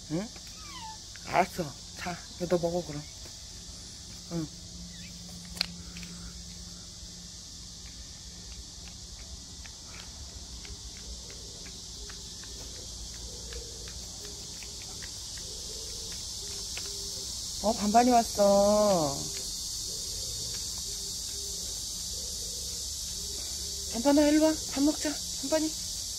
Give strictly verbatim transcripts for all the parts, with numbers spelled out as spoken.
응? 알았어. 자, 이거 너 먹어 그럼. 응. 어, 반반이 왔어. 반반아, 일로 와. 밥 먹자. 반반이.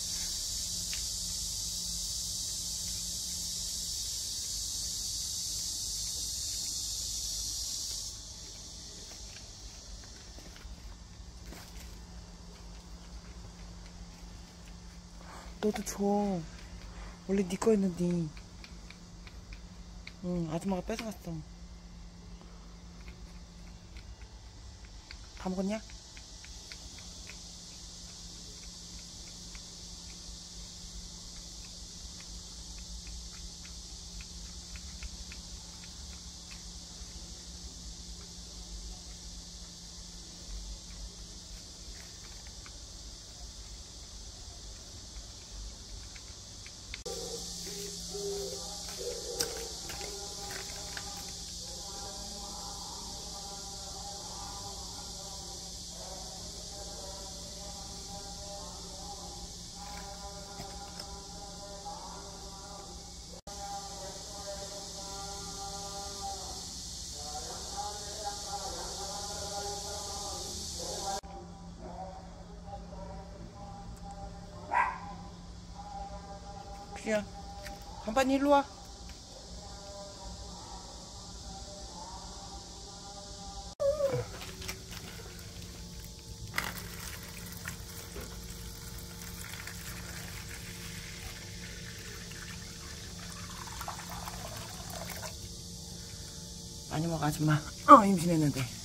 너도 줘. 원래 네 거였는데. 응, 아줌마가 뺏어갔어. 다 먹었냐? 그냥 반반이 일로 와. 많이 먹어 아줌마. 어, 임신했는데.